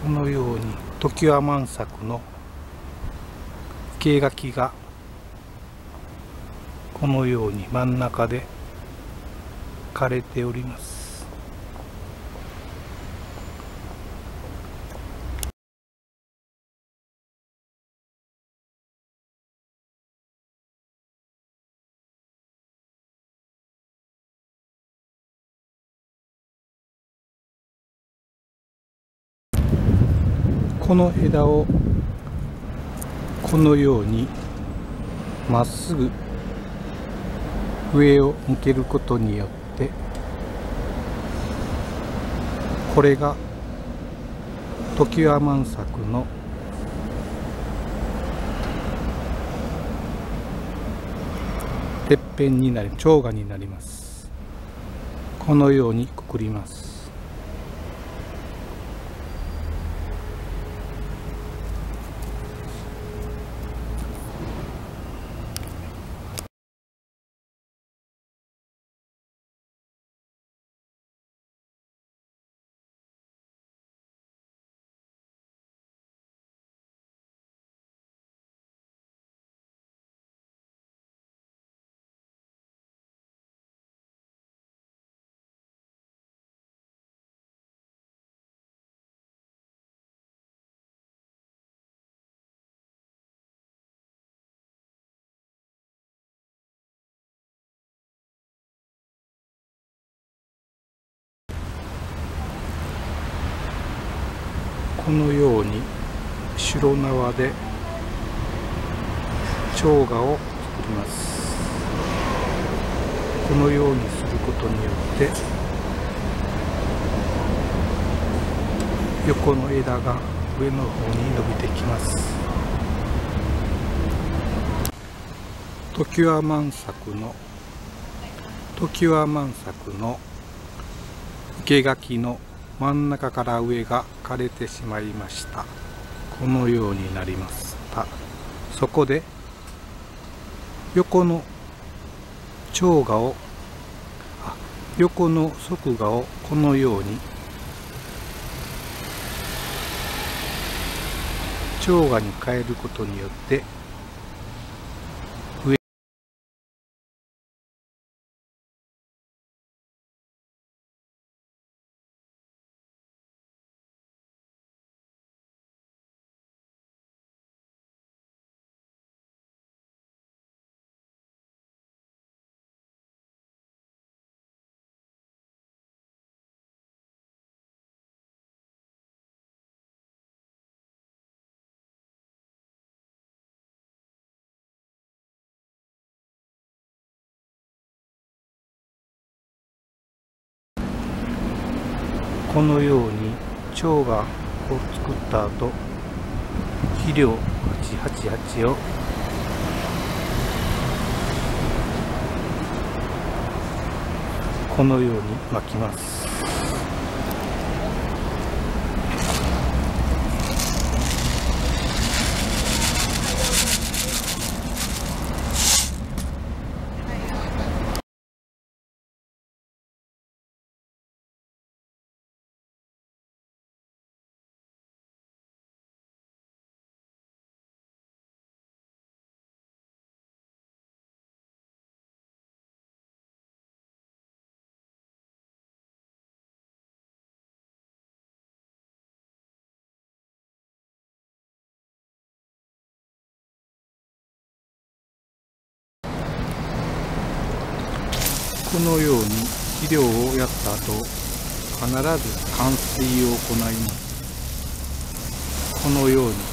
このように常盤満作の生垣がこのように真ん中で枯れております。この枝をこのようにまっすぐ上を向けることによってこれが常盤満作のてっぺんになり頂芽になります。このようにくくります。このように白縄で蝶芽を作ります。このようにすることによって横の枝が上の方に伸びてきます。常盤満作の生垣の真ん中から上が枯れてしまいました。このようになりました。そこで横の束芽をこのように蝶芽に変えることによってこのように蝶芽を作った後、肥料888をこのように巻きます。このように肥料をやった後、必ず灌水を行います。このように